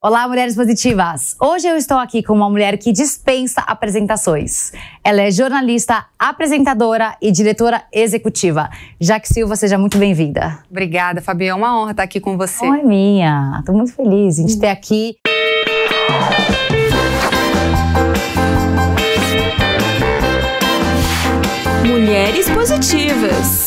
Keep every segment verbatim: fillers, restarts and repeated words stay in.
Olá, mulheres positivas! Hoje eu estou aqui com uma mulher que dispensa apresentações. Ela é jornalista, apresentadora e diretora executiva. Jaque Silva, seja muito bem-vinda. Obrigada, Fabi. É uma honra estar aqui com você. Não é minha. Estou muito feliz de te ter aqui. Mulheres positivas.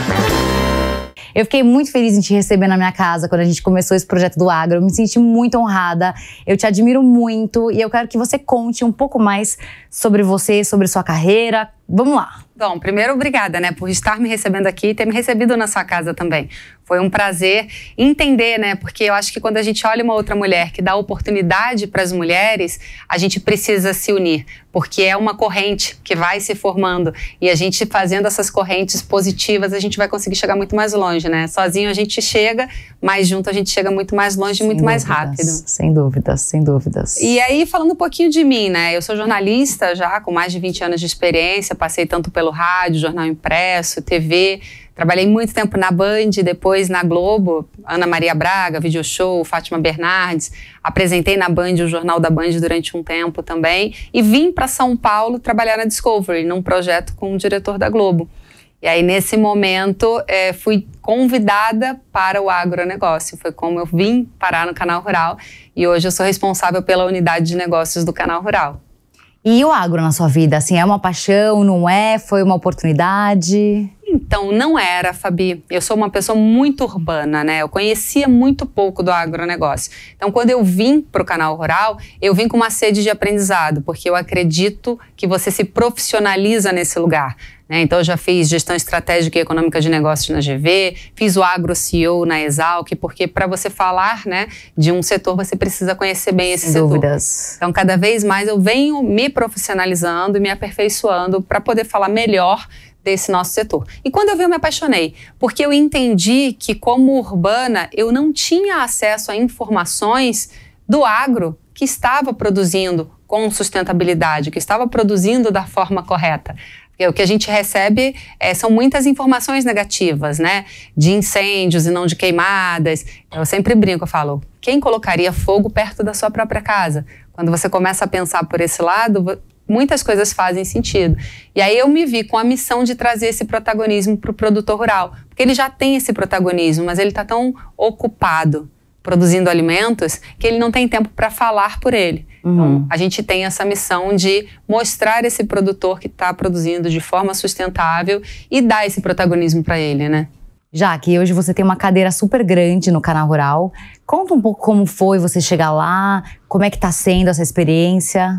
Eu fiquei muito feliz em te receber na minha casa quando a gente começou esse projeto do agro. Eu me senti muito honrada, eu te admiro muito e eu quero que você conte um pouco mais sobre você, sobre sua carreira. Vamos lá! Bom, primeiro, obrigada, né, por estar me recebendo aqui e ter me recebido na sua casa também. Foi um prazer entender, né, porque eu acho que quando a gente olha uma outra mulher que dá oportunidade para as mulheres, a gente precisa se unir, porque é uma corrente que vai se formando e a gente fazendo essas correntes positivas, a gente vai conseguir chegar muito mais longe, né? Sozinho a gente chega, mas junto a gente chega muito mais longe e muito mais rápido. Sem dúvidas, sem dúvidas. E aí, falando um pouquinho de mim, né, eu sou jornalista já com mais de vinte anos de experiência, passei tanto pelo rádio, jornal impresso, T V, trabalhei muito tempo na Band, depois na Globo, Ana Maria Braga, Video Show, Fátima Bernardes, apresentei na Band o Jornal da Band durante um tempo também e vim para São Paulo trabalhar na Discovery, num projeto com o diretor da Globo. E aí, nesse momento, é, fui convidada para o agronegócio. Foi como eu vim parar no Canal Rural e hoje eu sou responsável pela unidade de negócios do Canal Rural. E o agro na sua vida, assim, é uma paixão, não é? Foi uma oportunidade? Então, não era, Fabi. Eu sou uma pessoa muito urbana, né? Eu conhecia muito pouco do agronegócio. Então, quando eu vim para o Canal Rural, eu vim com uma sede de aprendizado, porque eu acredito que você se profissionaliza nesse lugar. Né? Então, eu já fiz gestão estratégica e econômica de negócios na G V, fiz o Agro C E O na Exalc, porque para você falar, né, de um setor, você precisa conhecer bem esse Sem setor. dúvidas. Então, cada vez mais eu venho me profissionalizando e me aperfeiçoando para poder falar melhor desse nosso setor. E quando eu vi, eu me apaixonei, porque eu entendi que, como urbana, eu não tinha acesso a informações do agro que estava produzindo com sustentabilidade, que estava produzindo da forma correta. Porque o que a gente recebe é, são muitas informações negativas, né? De incêndios e não de queimadas. Eu sempre brinco, eu falo, quem colocaria fogo perto da sua própria casa? Quando você começa a pensar por esse lado, muitas coisas fazem sentido. E aí eu me vi com a missão de trazer esse protagonismo para o produtor rural. Porque ele já tem esse protagonismo, mas ele está tão ocupado produzindo alimentos que ele não tem tempo para falar por ele. Uhum. Então, a gente tem essa missão de mostrar esse produtor que está produzindo de forma sustentável e dar esse protagonismo para ele, né? Jaque, hoje você tem uma cadeira super grande no Canal Rural. Conta um pouco como foi você chegar lá, como é que está sendo essa experiência?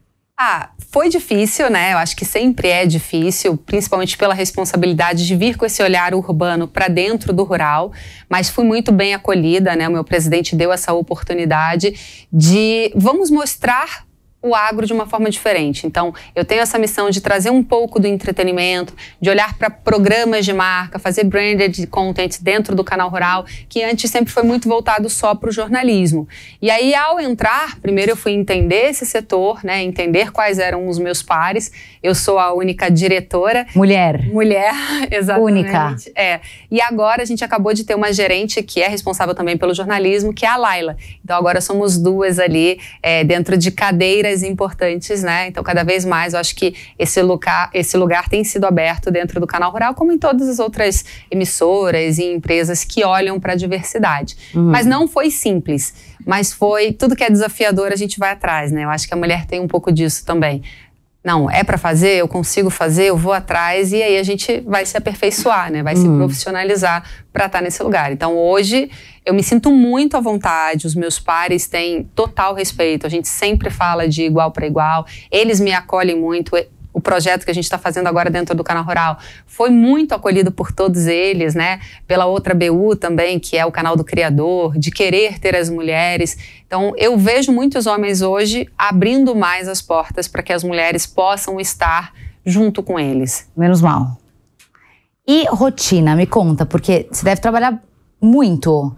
Ah, foi difícil, né? Eu acho que sempre é difícil, principalmente pela responsabilidade de vir com esse olhar urbano para dentro do rural, mas fui muito bem acolhida, né? O meu presidente deu essa oportunidade de vamos mostrar o agro de uma forma diferente. Então, eu tenho essa missão de trazer um pouco do entretenimento, de olhar para programas de marca, fazer branded content dentro do Canal Rural, que antes sempre foi muito voltado só para o jornalismo. E aí, ao entrar, primeiro eu fui entender esse setor, né, entender quais eram os meus pares. Eu sou a única diretora. Mulher. Mulher, exatamente. Única. É. E agora a gente acabou de ter uma gerente que é responsável também pelo jornalismo, que é a Laila. Então, agora somos duas ali, é, dentro de cadeiras importantes, né? Então, cada vez mais, eu acho que esse lugar, esse lugar tem sido aberto dentro do Canal Rural, como em todas as outras emissoras e empresas que olham para a diversidade. Uhum. Mas não foi simples, mas foi tudo que é desafiador, a gente vai atrás, né? Eu acho que a mulher tem um pouco disso também. Não, é para fazer, eu consigo fazer, eu vou atrás e aí a gente vai se aperfeiçoar, né? Vai uhum. se profissionalizar para estar nesse lugar. Então, hoje, eu me sinto muito à vontade, os meus pares têm total respeito, a gente sempre fala de igual para igual, eles me acolhem muito. O projeto que a gente está fazendo agora dentro do Canal Rural foi muito acolhido por todos eles, né? Pela outra B U também, que é o canal do Criador, de querer ter as mulheres. Então, eu vejo muitos homens hoje abrindo mais as portas para que as mulheres possam estar junto com eles. Menos mal. E rotina, me conta, porque você deve trabalhar muito.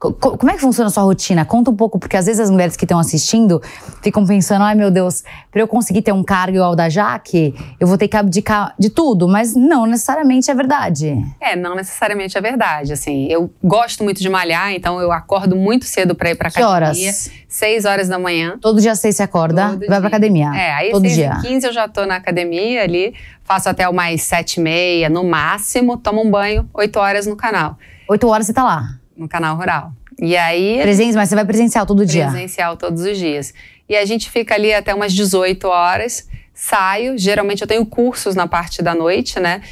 Como é que funciona a sua rotina? Conta um pouco, porque às vezes as mulheres que estão assistindo ficam pensando, ai meu Deus, para eu conseguir ter um cargo igual o da Jaque, eu vou ter que abdicar de tudo, mas não necessariamente é verdade. É, não necessariamente é verdade, assim, eu gosto muito de malhar, então eu acordo muito cedo para ir pra academia. Que horas? Seis horas da manhã. Todo dia seis você acorda, Todo vai dia. pra academia? É, aí todo seis dia. e quinze eu já tô na academia ali, faço até umas sete e meia, no máximo, tomo um banho, oito horas no canal. Oito horas você tá lá? No canal rural. E aí… Presencial, mas você vai presencial todo dia? Presencial todos os dias. E a gente fica ali até umas dezoito horas, saio, geralmente eu tenho cursos na parte da noite, né?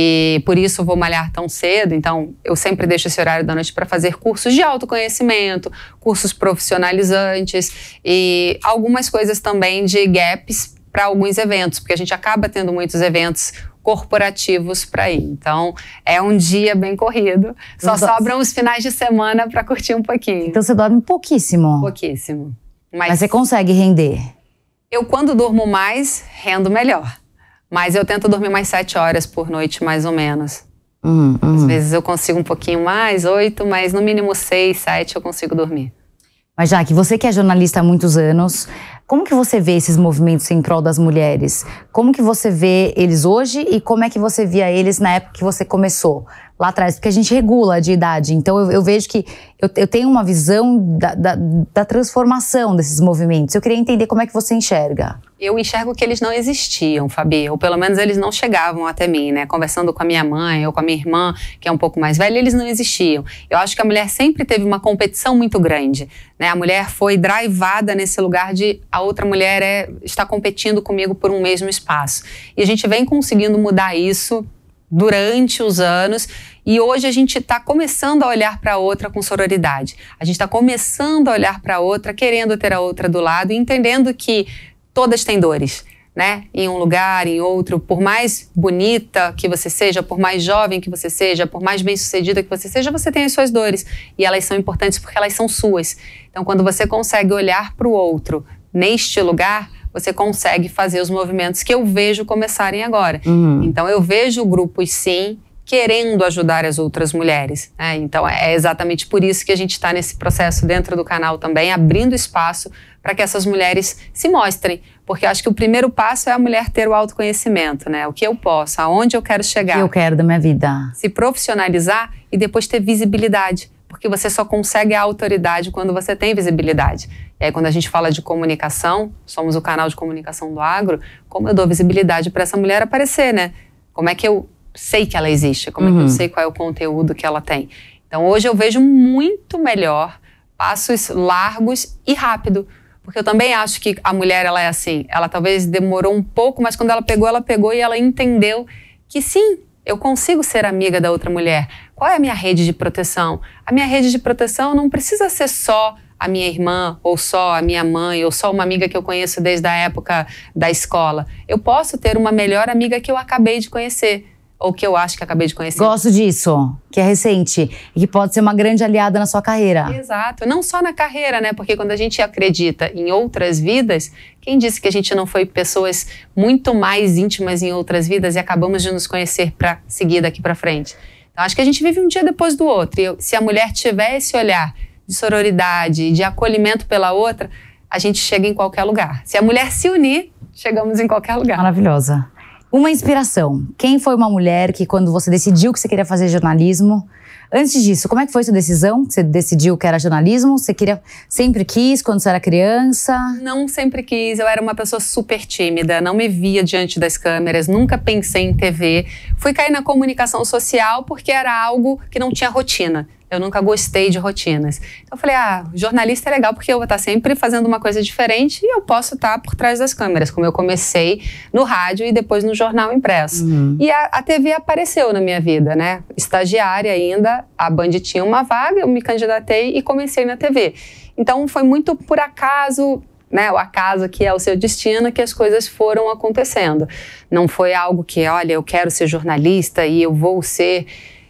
E por isso eu vou malhar tão cedo, então eu sempre deixo esse horário da noite para fazer cursos de autoconhecimento, cursos profissionalizantes e algumas coisas também de gaps para alguns eventos, porque a gente acaba tendo muitos eventos corporativos para ir. Então, é um dia bem corrido. Só Nossa. sobram os finais de semana para curtir um pouquinho. Então você dorme pouquíssimo? Pouquíssimo. Mas, Mas você consegue render? Eu, quando durmo mais, rendo melhor. Mas eu tento dormir mais sete horas por noite, mais ou menos. Hum, hum. Às vezes eu consigo um pouquinho mais, oito, mas no mínimo seis, sete eu consigo dormir. Mas Jaque, você que é jornalista há muitos anos, como que você vê esses movimentos em prol das mulheres? Como que você vê eles hoje e como é que você via eles na época que você começou? Lá atrás, porque a gente regula de idade, então eu, eu vejo que eu, eu tenho uma visão da, da, da transformação desses movimentos. Eu queria entender como é que você enxerga. Eu enxergo que eles não existiam, Fabi, ou pelo menos eles não chegavam até mim, né? Conversando com a minha mãe ou com a minha irmã, que é um pouco mais velha, eles não existiam. Eu acho que a mulher sempre teve uma competição muito grande, né? A mulher foi drivada nesse lugar de a outra mulher é, está competindo comigo por um mesmo espaço. E a gente vem conseguindo mudar isso durante os anos e hoje a gente está começando a olhar para a outra com sororidade. A gente está começando a olhar para a outra, querendo ter a outra do lado e entendendo que todas têm dores, né? Em um lugar, em outro, por mais bonita que você seja, por mais jovem que você seja, por mais bem-sucedida que você seja, você tem as suas dores e elas são importantes porque elas são suas. Então, quando você consegue olhar para o outro neste lugar, você consegue fazer os movimentos que eu vejo começarem agora. Uhum. Então, eu vejo grupos, sim, querendo ajudar as outras mulheres. Né? Então, é exatamente por isso que a gente está nesse processo dentro do canal também, abrindo espaço para que essas mulheres se mostrem. Porque eu acho que o primeiro passo é a mulher ter o autoconhecimento, né? O que eu posso, aonde eu quero chegar. O que eu quero da minha vida. Se profissionalizar e depois ter visibilidade. Porque você só consegue a autoridade quando você tem visibilidade. E aí, quando a gente fala de comunicação, somos o canal de comunicação do agro, como eu dou visibilidade para essa mulher aparecer, né? Como é que eu sei que ela existe? Como uhum. é que eu sei qual é o conteúdo que ela tem? Então, hoje eu vejo muito melhor passos largos e rápido. Porque eu também acho que a mulher, ela é assim, ela talvez demorou um pouco, mas quando ela pegou, ela pegou e ela entendeu que sim, eu consigo ser amiga da outra mulher. Qual é a minha rede de proteção? A minha rede de proteção não precisa ser só a minha irmã, ou só a minha mãe, ou só uma amiga que eu conheço desde a época da escola. Eu posso ter uma melhor amiga que eu acabei de conhecer, ou que eu acho que acabei de conhecer. Gosto disso, que é recente e que pode ser uma grande aliada na sua carreira. Exato, não só na carreira, né? Porque quando a gente acredita em outras vidas, quem disse que a gente não foi pessoas muito mais íntimas em outras vidas e acabamos de nos conhecer para seguir daqui para frente? Então, acho que a gente vive um dia depois do outro. E eu, se a mulher tiver esse olhar de sororidade, de acolhimento pela outra, a gente chega em qualquer lugar. Se a mulher se unir, chegamos em qualquer lugar. Maravilhosa. Uma inspiração. Quem foi uma mulher que, quando você decidiu que você queria fazer jornalismo, antes disso, como é que foi sua decisão? Você decidiu que era jornalismo? Você queria, sempre quis quando você era criança? Não sempre quis. Eu era uma pessoa super tímida, não me via diante das câmeras, nunca pensei em T V. Fui cair na comunicação social porque era algo que não tinha rotina. Eu nunca gostei de rotinas. Então eu falei, ah, jornalista é legal porque eu vou estar sempre fazendo uma coisa diferente e eu posso estar por trás das câmeras, como eu comecei no rádio e depois no jornal impresso. Uhum. E a, a T V apareceu na minha vida, né? Estagiária ainda, a Band tinha uma vaga, eu me candidatei e comecei na T V. Então foi muito por acaso, né, o acaso que é o seu destino, que as coisas foram acontecendo. Não foi algo que, olha, eu quero ser jornalista e eu vou ser...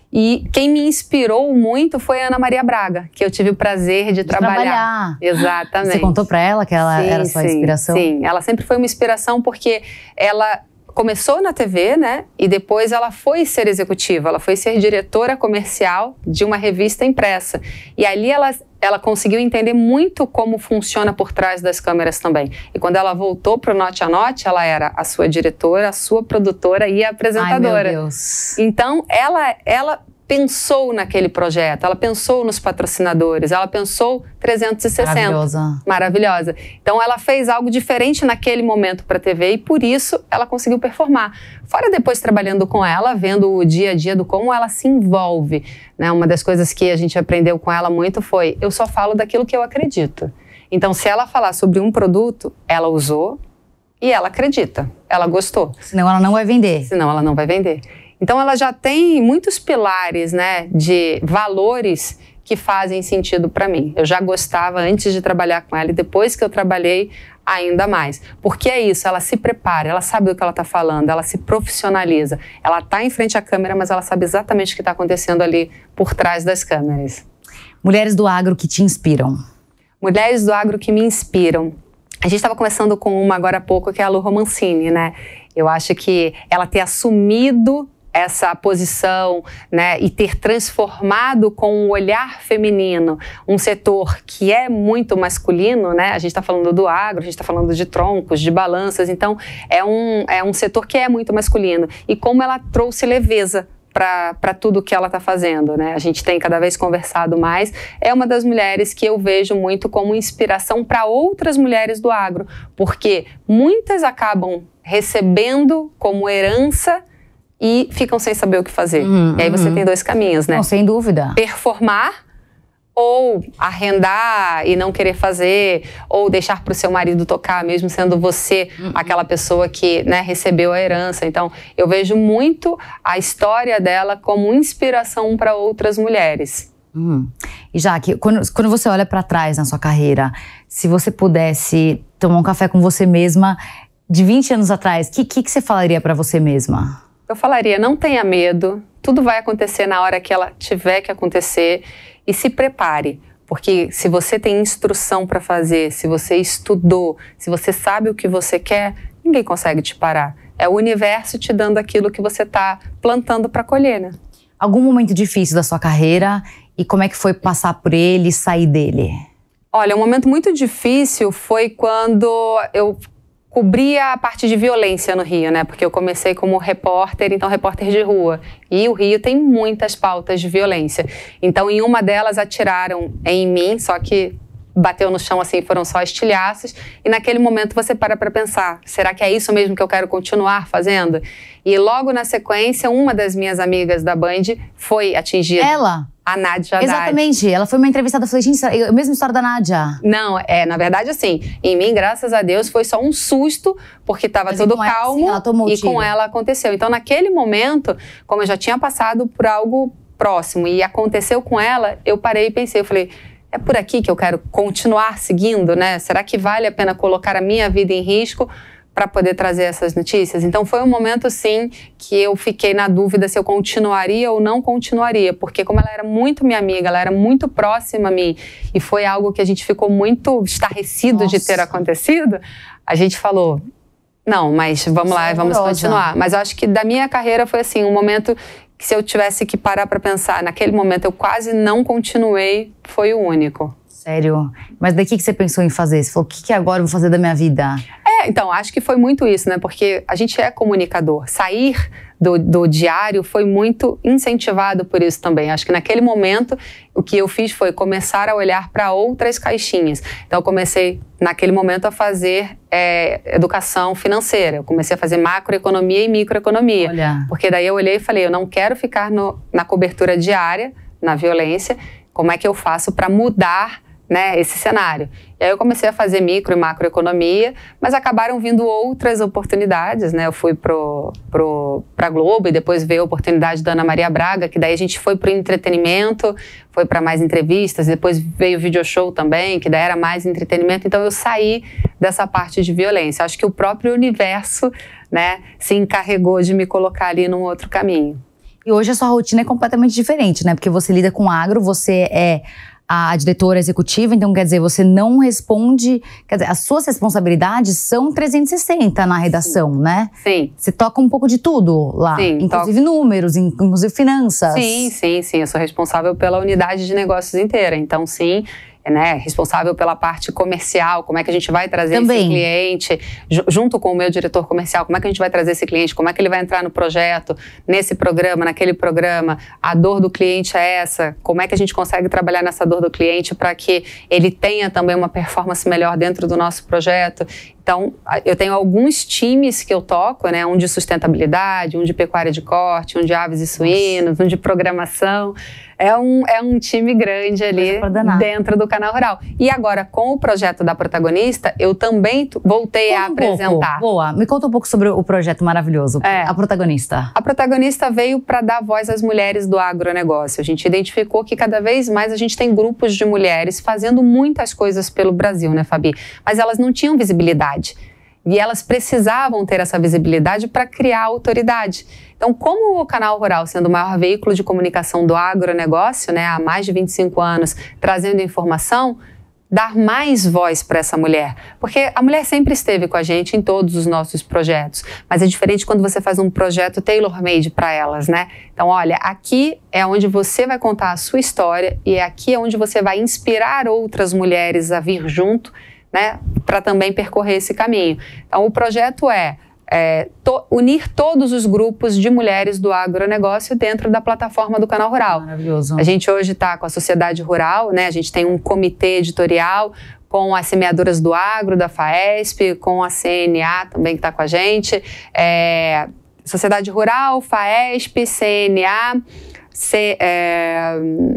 E quem me inspirou muito foi a Ana Maria Braga, que eu tive o prazer de, de trabalhar. trabalhar. Exatamente. Você contou pra ela que ela sim, era sua sim, inspiração? Sim, ela sempre foi uma inspiração porque ela começou na T V, né? E depois ela foi ser executiva, ela foi ser diretora comercial de uma revista impressa. E ali ela, ela conseguiu entender muito como funciona por trás das câmeras também. E quando ela voltou para o Note a Note, ela era a sua diretora, a sua produtora e a apresentadora. Ai, meu Deus. Então, ela, ela pensou naquele projeto, ela pensou nos patrocinadores, ela pensou trezentos e sessenta. Maravilhosa. Maravilhosa. Então, ela fez algo diferente naquele momento para a T V e, por isso, ela conseguiu performar. Fora depois trabalhando com ela, vendo o dia a dia do como ela se envolve. Né? Uma das coisas que a gente aprendeu com ela muito foi, eu só falo daquilo que eu acredito. Então, se ela falar sobre um produto, ela usou e ela acredita, ela gostou. Senão ela não vai vender. Senão ela não vai vender. Então, ela já tem muitos pilares, né, de valores que fazem sentido para mim. Eu já gostava antes de trabalhar com ela e depois que eu trabalhei, ainda mais. Porque é isso, ela se prepara, ela sabe do que ela está falando, ela se profissionaliza. Ela está em frente à câmera, mas ela sabe exatamente o que está acontecendo ali por trás das câmeras. Mulheres do agro que te inspiram. Mulheres do agro que me inspiram. A gente estava conversando com uma agora há pouco, que é a Lu Romancini, né? Eu acho que ela ter assumido essa posição, né, e ter transformado com um olhar feminino um setor que é muito masculino, né? A gente está falando do agro, a gente está falando de troncos, de balanças, então é um, é um setor que é muito masculino. E como ela trouxe leveza para tudo que ela está fazendo, né? A gente tem cada vez conversado mais. É uma das mulheres que eu vejo muito como inspiração para outras mulheres do agro, porque muitas acabam recebendo como herança e ficam sem saber o que fazer. Uhum, e aí você uhum. tem dois caminhos, né? Não, sem dúvida. Performar ou arrendar e não querer fazer, ou deixar para o seu marido tocar, mesmo sendo você uhum. aquela pessoa que, né, recebeu a herança. Então, eu vejo muito a história dela como inspiração para outras mulheres. Uhum. E Jaque, quando, quando você olha para trás na sua carreira, se você pudesse tomar um café com você mesma de vinte anos atrás, o que, que, que você falaria para você mesma? Eu falaria, não tenha medo, tudo vai acontecer na hora que ela tiver que acontecer e se prepare, porque se você tem instrução para fazer, se você estudou, se você sabe o que você quer, ninguém consegue te parar. É o universo te dando aquilo que você está plantando para colher, né? Algum momento difícil da sua carreira e como é que foi passar por ele e sair dele? Olha, um momento muito difícil foi quando eu cobria a parte de violência no Rio, né? Porque eu comecei como repórter, então repórter de rua. E o Rio tem muitas pautas de violência. Então, em uma delas, atiraram em mim, só que bateu no chão assim, foram só estilhaços. E naquele momento você para para pensar, será que é isso mesmo que eu quero continuar fazendo? E logo na sequência, uma das minhas amigas da Band foi atingida. Ela? A Nádia Haddad. Exatamente, ela foi uma entrevistada, eu falei, gente, a mesma história da Nádia. Não, é, na verdade assim, em mim, graças a Deus, foi só um susto, porque estava tudo calmo ela, sim, ela tomou e tiro. Com ela aconteceu. Então naquele momento, como eu já tinha passado por algo próximo e aconteceu com ela, eu parei e pensei, eu falei, é por aqui que eu quero continuar seguindo, né? Será que vale a pena colocar a minha vida em risco para poder trazer essas notícias? Então foi um momento, sim, que eu fiquei na dúvida se eu continuaria ou não continuaria, porque como ela era muito minha amiga, ela era muito próxima a mim, e foi algo que a gente ficou muito estarrecido Nossa. de ter acontecido, a gente falou, não, mas vamos lá, vamos continuar. Mas eu acho que da minha carreira foi assim, um momento que se eu tivesse que parar para pensar, naquele momento eu quase não continuei, foi o único. Sério? Mas daí o que você pensou em fazer? Você falou, o que, que agora eu vou fazer da minha vida? É, então, acho que foi muito isso, né? Porque a gente é comunicador. Sair do, do diário foi muito incentivado por isso também. Acho que naquele momento, o que eu fiz foi começar a olhar para outras caixinhas. Então, eu comecei, naquele momento, a fazer é, educação financeira. Eu comecei a fazer macroeconomia e microeconomia. Olha. Porque daí eu olhei e falei, eu não quero ficar no, na cobertura diária, na violência. Como é que eu faço para mudar, né, esse cenário? E aí eu comecei a fazer micro e macroeconomia, mas acabaram vindo outras oportunidades, né? Eu fui pro, pro, pra Globo e depois veio a oportunidade da Ana Maria Braga, que daí a gente foi pro entretenimento, foi para mais entrevistas, depois veio o video show também, que daí era mais entretenimento, então eu saí dessa parte de violência. Acho que o próprio universo, né, se encarregou de me colocar ali num outro caminho. E hoje a sua rotina é completamente diferente, né? Porque você lida com agro, você é a diretora executiva, então quer dizer, você não responde, quer dizer, as suas responsabilidades são trezentos e sessenta na redação, Sim. né? Sim. Você toca um pouco de tudo lá, sim, inclusive toco. números, inclusive finanças. Sim, sim, sim, eu sou responsável pela unidade de negócios inteira, então sim, né, responsável pela parte comercial, como é que a gente vai trazer Também. esse cliente, junto com o meu diretor comercial, como é que a gente vai trazer esse cliente, como é que ele vai entrar no projeto, nesse programa, naquele programa, a dor do cliente é essa, como é que a gente consegue trabalhar nessa dor do cliente para que ele tenha também uma performance melhor dentro do nosso projeto. Então, eu tenho alguns times que eu toco, né? Um de sustentabilidade, um de pecuária de corte, um de aves e suínos, um de programação. É um, é um time grande ali dentro do Canal Rural. E agora, com o projeto da Protagonista, eu também voltei Conta a um apresentar. Pouco. Boa, me conta um pouco sobre o projeto maravilhoso, é. a Protagonista. A Protagonista veio para dar voz às mulheres do agronegócio. A gente identificou que cada vez mais a gente tem grupos de mulheres fazendo muitas coisas pelo Brasil, né, Fabi? Mas elas não tinham visibilidade. E elas precisavam ter essa visibilidade para criar autoridade. Então, como o Canal Rural, sendo o maior veículo de comunicação do agronegócio, né, há mais de vinte e cinco anos, trazendo informação, dar mais voz para essa mulher. Porque a mulher sempre esteve com a gente em todos os nossos projetos, mas é diferente quando você faz um projeto tailor-made para elas, né? Então, olha, aqui é onde você vai contar a sua história e aqui é onde você vai inspirar outras mulheres a vir junto, né, para também percorrer esse caminho. Então, o projeto é, é to, unir todos os grupos de mulheres do agronegócio dentro da plataforma do Canal Rural. Maravilhoso. A gente hoje está com a Sociedade Rural, né, a gente tem um comitê editorial com as semeadoras do agro, da FAESP, com a C N A também que está com a gente, é, Sociedade Rural, FAESP, C N A, C, é,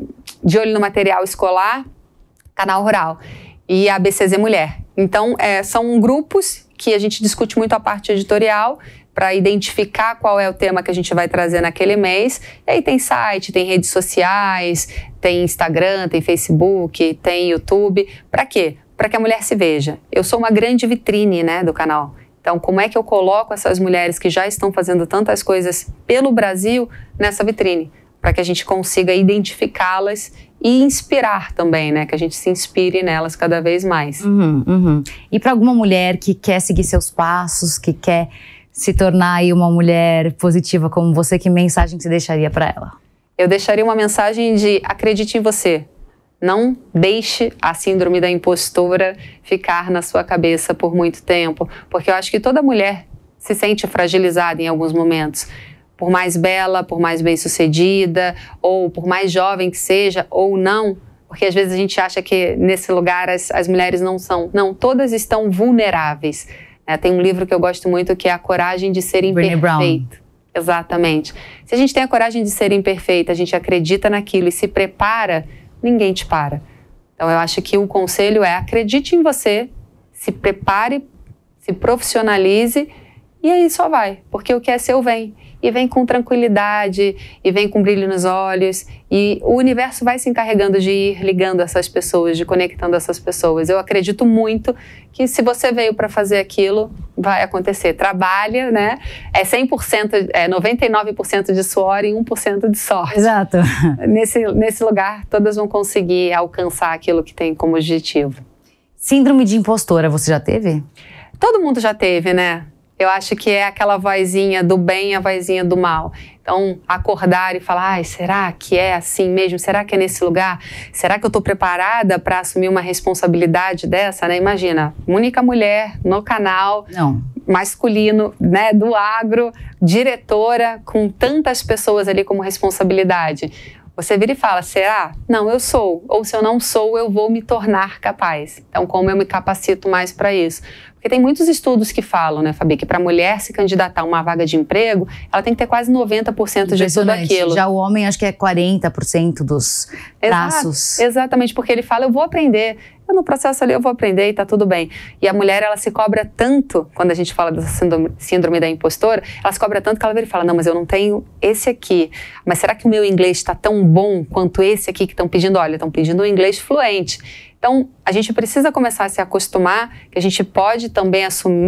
De Olho no Material Escolar, Canal Rural. E a B C Z Mulher. Então, é, são grupos que a gente discute muito a parte editorial para identificar qual é o tema que a gente vai trazer naquele mês. E aí tem site, tem redes sociais, tem Instagram, tem Facebook, tem YouTube. Para quê? Para que a mulher se veja. Eu sou uma grande vitrine, né, do canal. Então, como é que eu coloco essas mulheres que já estão fazendo tantas coisas pelo Brasil nessa vitrine? Para que a gente consiga identificá-las e inspirar também, né? Que a gente se inspire nelas cada vez mais. Uhum, uhum. E para alguma mulher que quer seguir seus passos, que quer se tornar aí uma mulher positiva como você, que mensagem você deixaria para ela? Eu deixaria uma mensagem de acredite em você. Não deixe a síndrome da impostora ficar na sua cabeça por muito tempo, porque eu acho que toda mulher se sente fragilizada em alguns momentos. Por mais bela, por mais bem-sucedida, ou por mais jovem que seja, ou não, porque às vezes a gente acha que nesse lugar as, as mulheres não são. Não, todas estão vulneráveis. É, tem um livro que eu gosto muito que é A Coragem de Ser Imperfeito. Exatamente. Se a gente tem a coragem de ser imperfeita, a gente acredita naquilo e se prepara, ninguém te para. Então eu acho que o conselho é acredite em você, se prepare, se profissionalize e aí só vai, porque o que é seu vem. E vem com tranquilidade, e vem com brilho nos olhos, e o universo vai se encarregando de ir ligando essas pessoas, de conectando essas pessoas. Eu acredito muito que se você veio para fazer aquilo, vai acontecer. Trabalha, né? É cem por cento, é noventa e nove por cento de suor e um por cento de sorte. Exato. Nesse, nesse lugar, todas vão conseguir alcançar aquilo que tem como objetivo. Síndrome de impostora, você já teve? Todo mundo já teve, né? Eu acho que é aquela vozinha do bem e a vozinha do mal. Então, acordar e falar, ai, será que é assim mesmo? Será que é nesse lugar? Será que eu estou preparada para assumir uma responsabilidade dessa, né? Imagina, única mulher no canal, Não. masculino, né, do agro, diretora, com tantas pessoas ali como responsabilidade. Você vira e fala, será? Não, eu sou. Ou se eu não sou, eu vou me tornar capaz. Então, como eu me capacito mais para isso? Porque tem muitos estudos que falam, né, Fabi, que para a mulher se candidatar a uma vaga de emprego, ela tem que ter quase noventa por cento de tudo aquilo. Já o homem, acho que é quarenta por cento dos traços. Exato, exatamente, porque ele fala, eu vou aprender. Eu, no processo ali eu vou aprender e tá tudo bem. E a mulher, ela se cobra tanto, quando a gente fala dessa síndrome, síndrome da impostora, ela se cobra tanto que ela vira e fala, não, mas eu não tenho esse aqui. Mas será que o meu inglês está tão bom quanto esse aqui que estão pedindo? Olha, estão pedindo um inglês fluente. Então, a gente precisa começar a se acostumar que a gente pode também assumir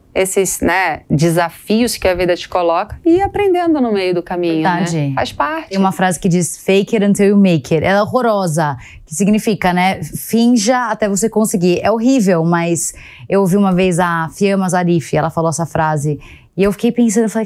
esses, né, desafios que a vida te coloca e ir aprendendo no meio do caminho, Verdade. né? Faz parte. Tem uma frase que diz fake it until you make it. Ela é horrorosa, que significa, né, finja até você conseguir. É horrível, mas eu ouvi uma vez a Fiamma Zarif, ela falou essa frase e eu fiquei pensando, eu falei,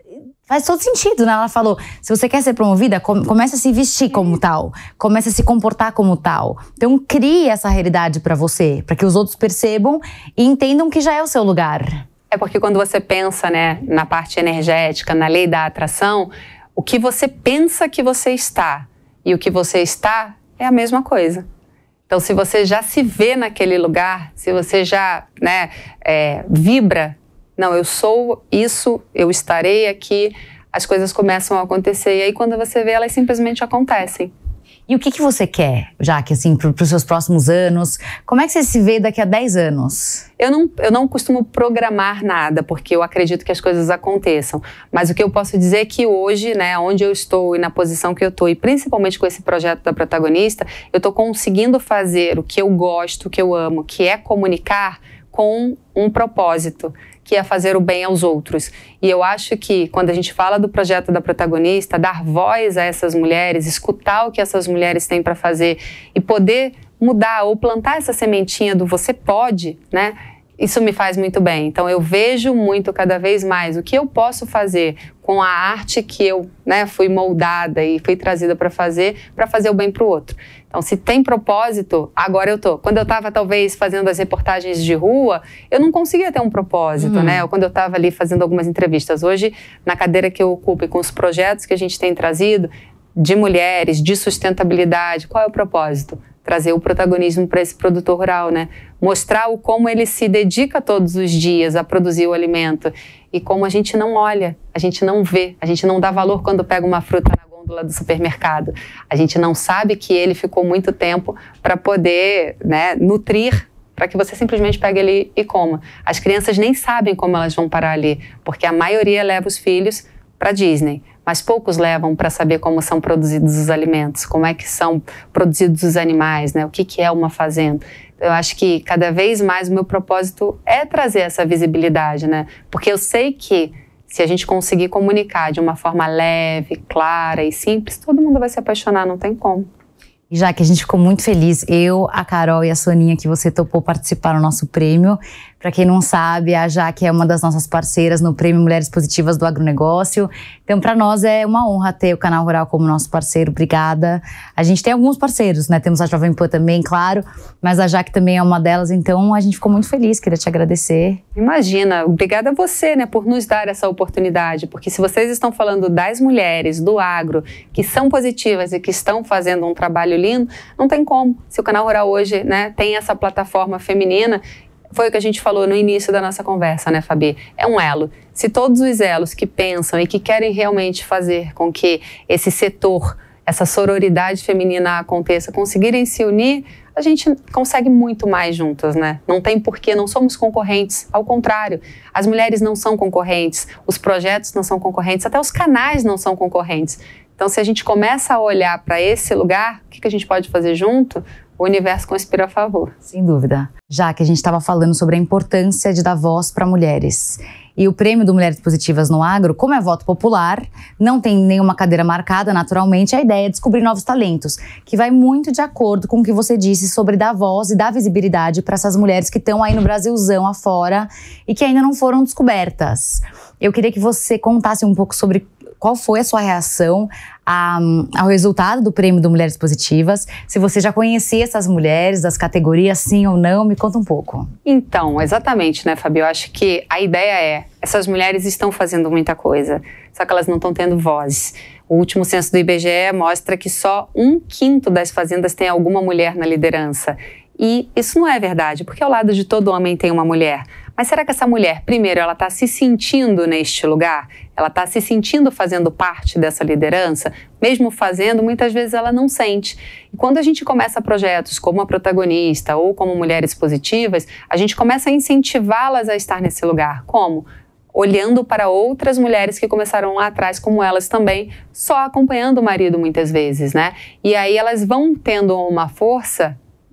faz todo sentido, né? Ela falou, se você quer ser promovida, com, comece a se vestir como tal, comece a se comportar como tal. Então crie essa realidade pra você, pra que os outros percebam e entendam que já é o seu lugar. É porque quando você pensa, né, na parte energética, na lei da atração, o que você pensa que você está e o que você está é a mesma coisa. Então, se você já se vê naquele lugar, se você já, né, é, vibra, não, eu sou isso, eu estarei aqui, as coisas começam a acontecer. E aí, quando você vê, elas simplesmente acontecem. E o que, que você quer, Jaque, assim, para os seus próximos anos? Como é que você se vê daqui a dez anos? Eu não, eu não costumo programar nada, porque eu acredito que as coisas aconteçam. Mas o que eu posso dizer é que hoje, né, onde eu estou e na posição que eu estou, e principalmente com esse projeto da Protagonista, eu estou conseguindo fazer o que eu gosto, o que eu amo, que é comunicar com um propósito, que é fazer o bem aos outros. E eu acho que, quando a gente fala do projeto da Protagonista, dar voz a essas mulheres, escutar o que essas mulheres têm para fazer e poder mudar ou plantar essa sementinha do você pode, né? Isso me faz muito bem. Então, eu vejo muito, cada vez mais, o que eu posso fazer com a arte que eu, né, fui moldada e fui trazida para fazer, para fazer o bem para o outro. Então, se tem propósito, agora eu tô. Quando eu estava, talvez, fazendo as reportagens de rua, eu não conseguia ter um propósito, uhum. né? Ou quando eu estava ali fazendo algumas entrevistas. Hoje, na cadeira que eu ocupo e com os projetos que a gente tem trazido, de mulheres, de sustentabilidade, qual é o propósito? Trazer o protagonismo para esse produtor rural, né? Mostrar o como ele se dedica todos os dias a produzir o alimento e como a gente não olha, a gente não vê, a gente não dá valor quando pega uma fruta na gôndola do supermercado. A gente não sabe que ele ficou muito tempo para poder, né, nutrir, para que você simplesmente pegue ele e coma. As crianças nem sabem como elas vão parar ali, porque a maioria leva os filhos para Disney, mas poucos levam para saber como são produzidos os alimentos, como é que são produzidos os animais, né? O que, que é uma fazenda. Eu acho que cada vez mais o meu propósito é trazer essa visibilidade, né? Porque eu sei que se a gente conseguir comunicar de uma forma leve, clara e simples, todo mundo vai se apaixonar, não tem como. E já que a gente ficou muito feliz, eu, a Carol e a Soninha, que você topou participar do nosso prêmio. Para quem não sabe, a Jaque é uma das nossas parceiras no Prêmio Mulheres Positivas do Agronegócio. Então, para nós é uma honra ter o Canal Rural como nosso parceiro. Obrigada. A gente tem alguns parceiros, né? Temos a Jovem Pan também, claro, mas a Jaque também é uma delas. Então, a gente ficou muito feliz. Queria te agradecer. Imagina, obrigada a você, né, por nos dar essa oportunidade. Porque se vocês estão falando das mulheres, do agro, que são positivas e que estão fazendo um trabalho lindo, não tem como. Se o Canal Rural hoje, né, tem essa plataforma feminina, foi o que a gente falou no início da nossa conversa, né, Fabi? É um elo. Se todos os elos que pensam e que querem realmente fazer com que esse setor, essa sororidade feminina aconteça, conseguirem se unir, a gente consegue muito mais juntas, né? Não tem porquê, não somos concorrentes. Ao contrário, as mulheres não são concorrentes, os projetos não são concorrentes, até os canais não são concorrentes. Então, se a gente começa a olhar para esse lugar, o que, que a gente pode fazer junto? O universo conspira a favor. Sem dúvida. Já que a gente estava falando sobre a importância de dar voz para mulheres. E o prêmio do Mulheres Positivas no Agro, como é voto popular, não tem nenhuma cadeira marcada, naturalmente, a ideia é descobrir novos talentos, que vai muito de acordo com o que você disse sobre dar voz e dar visibilidade para essas mulheres que estão aí no Brasilzão afora e que ainda não foram descobertas. Eu queria que você contasse um pouco sobre qual foi a sua reação a, ao resultado do prêmio do Mulheres Positivas, se você já conhecia essas mulheres das categorias, sim ou não, me conta um pouco. Então, exatamente, né, Fabi? Eu acho que a ideia é, essas mulheres estão fazendo muita coisa, só que elas não estão tendo voz. O último censo do I B G E mostra que só um quinto das fazendas tem alguma mulher na liderança. E isso não é verdade, porque ao lado de todo homem tem uma mulher. Mas será que essa mulher, primeiro, ela está se sentindo neste lugar? Ela está se sentindo fazendo parte dessa liderança? Mesmo fazendo, muitas vezes ela não sente. E quando a gente começa projetos como a Protagonista ou como Mulheres Positivas, a gente começa a incentivá-las a estar nesse lugar. Como? Olhando para outras mulheres que começaram lá atrás, como elas também, só acompanhando o marido muitas vezes, né? E aí elas vão tendo uma força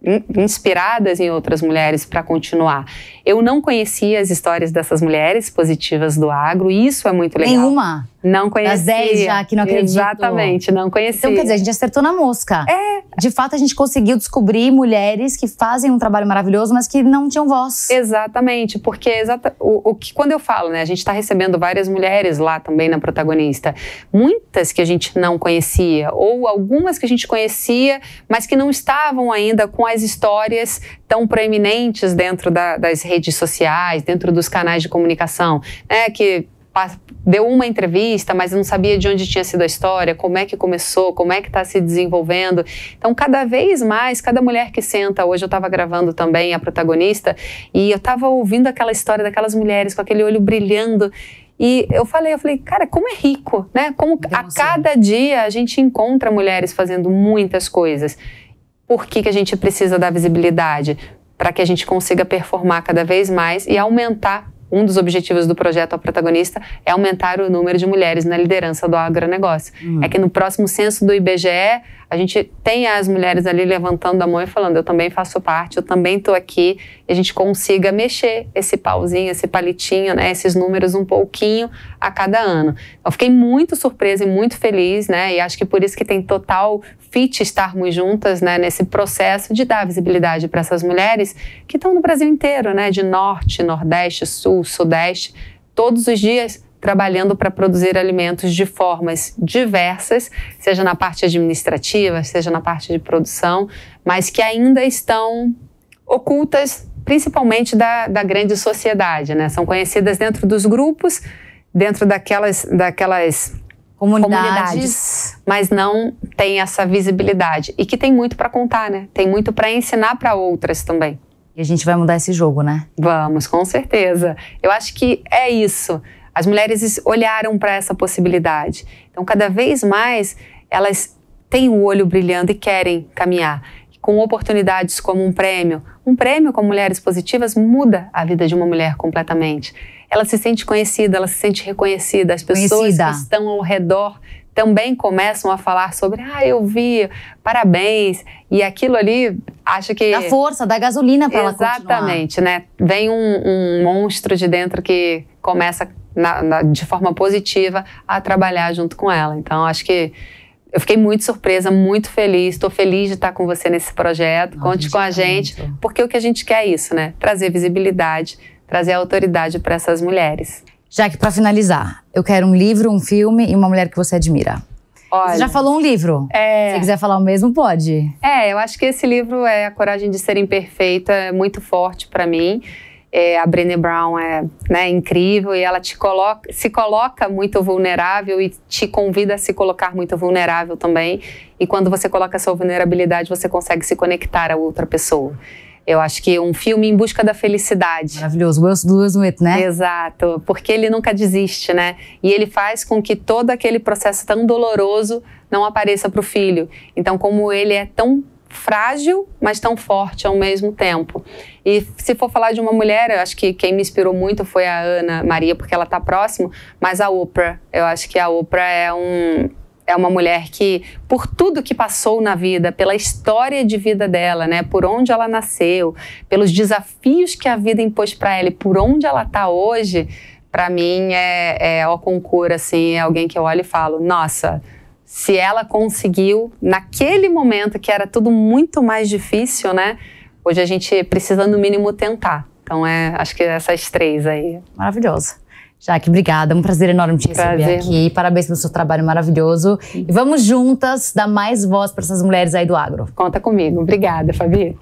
inspiradas em outras mulheres para continuar. Eu não conhecia as histórias dessas mulheres positivas do agro, e isso é muito legal. Nenhuma? Não conhecia. As dez já, que não acredito. Exatamente, não conhecia. Então, quer dizer, a gente acertou na mosca. É. De fato, a gente conseguiu descobrir mulheres que fazem um trabalho maravilhoso, mas que não tinham voz. Exatamente, porque exata, o, o que quando eu falo, né, a gente está recebendo várias mulheres lá também na Protagonista, muitas que a gente não conhecia, ou algumas que a gente conhecia, mas que não estavam ainda com as histórias tão proeminentes dentro da, das redes sociais, dentro dos canais de comunicação, né, que deu uma entrevista, mas não sabia de onde tinha sido a história, como é que começou, como é que está se desenvolvendo. Então, cada vez mais, cada mulher que senta, hoje eu estava gravando também a Protagonista, e eu estava ouvindo aquela história daquelas mulheres com aquele olho brilhando, e eu falei, eu falei, cara, como é rico, né? Como a cada dia a gente encontra mulheres fazendo muitas coisas. Por que que a gente precisa da visibilidade? Para que a gente consiga performar cada vez mais e aumentar. Um dos objetivos do projeto A Protagonista é aumentar o número de mulheres na liderança do agronegócio. Hum. É que no próximo censo do I B G E, a gente tem as mulheres ali levantando a mão e falando, eu também faço parte, eu também estou aqui, e a gente consiga mexer esse pauzinho, esse palitinho, né, esses números um pouquinho a cada ano. Eu fiquei muito surpresa e muito feliz, né, e acho que por isso que tem total fit estarmos juntas, né, nesse processo de dar visibilidade para essas mulheres que estão no Brasil inteiro, né, de norte, nordeste, sul, sudeste, todos os dias trabalhando para produzir alimentos de formas diversas, seja na parte administrativa, seja na parte de produção, mas que ainda estão ocultas, principalmente da, da grande sociedade, né? São conhecidas dentro dos grupos, dentro daquelas, daquelas comunidades, comunidades, mas não tem essa visibilidade. E que tem muito para contar, né? Tem muito para ensinar para outras também. E a gente vai mudar esse jogo, né? Vamos, com certeza. Eu acho que é isso. As mulheres olharam para essa possibilidade. Então, cada vez mais, elas têm o olho brilhando e querem caminhar. Com oportunidades como um prêmio. Um prêmio com mulheres positivas muda a vida de uma mulher completamente. Ela se sente conhecida, ela se sente reconhecida. As pessoas conhecida. que estão ao redor também começam a falar sobre, ah, eu vi, parabéns. E aquilo ali, acho que... Dá força, dá gasolina para ela continuar. Exatamente, né? Vem um, um monstro de dentro que começa... Na, na, de forma positiva, a trabalhar junto com ela. Então, acho que eu fiquei muito surpresa, muito feliz. Estou feliz de estar com você nesse projeto. Conte com a gente, porque o que a gente quer é isso, né? Trazer visibilidade, trazer autoridade para essas mulheres. Jaque, para finalizar, eu quero um livro, um filme e uma mulher que você admira. Olha, você já falou um livro. É, se quiser falar o mesmo, pode. É, eu acho que esse livro é A Coragem de Ser Imperfeita, é muito forte para mim. É, a Brené Brown é, né, incrível e ela te coloca, se coloca muito vulnerável e te convida a se colocar muito vulnerável também. E quando você coloca essa vulnerabilidade, você consegue se conectar a outra pessoa. Eu acho que um filme em busca da felicidade. Maravilhoso, Will Smith, né? Exato, porque ele nunca desiste, né? E ele faz com que todo aquele processo tão doloroso não apareça para o filho. Então, como ele é tão frágil, mas tão forte ao mesmo tempo. E se for falar de uma mulher, eu acho que quem me inspirou muito foi a Ana Maria, porque ela está próximo, mas a Oprah. Eu acho que a Oprah é, um, é uma mulher que, por tudo que passou na vida, pela história de vida dela, né, por onde ela nasceu, pelos desafios que a vida impôs para ela e por onde ela está hoje, para mim é, é ó concura, assim, é alguém que eu olho e falo, nossa, se ela conseguiu, naquele momento que era tudo muito mais difícil, né? Hoje a gente precisa, no mínimo, tentar. Então, é, acho que essas três aí. Maravilhosa. Jaque, obrigada. É um prazer enorme te receber prazer. aqui. Parabéns pelo seu trabalho maravilhoso. E vamos juntas dar mais voz para essas mulheres aí do agro. Conta comigo. Obrigada, Fabi.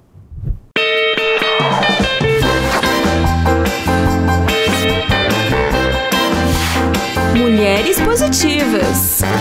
Mulheres Positivas.